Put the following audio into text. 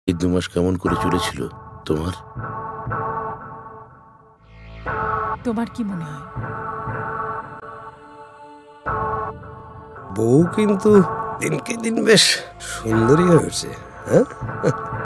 এই 2 মাস কেমন করে চলেছিল তোমার? তোমার কি মনে হয়? বউ কিন্তু দিনকে দিন বেশ সুন্দরী হয়েছে, হ্যাঁ?